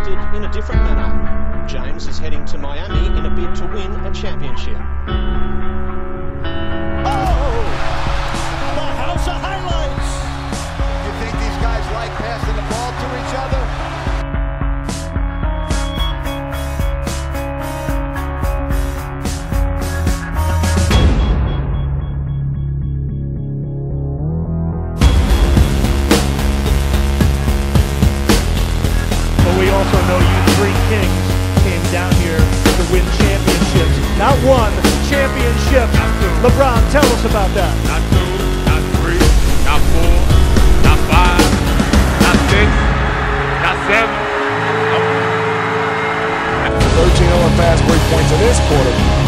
expected in a different manner. James is heading to Miami in a bid to win a championship. Oh! The house of highlights! You think these guys like passing the ball to each other? We also know you three kings came down here to win championships. Not one, championship. LeBron, tell us about that. Not two, not three, not four, not five, not six, not seven. 13 on fast break points in this quarter.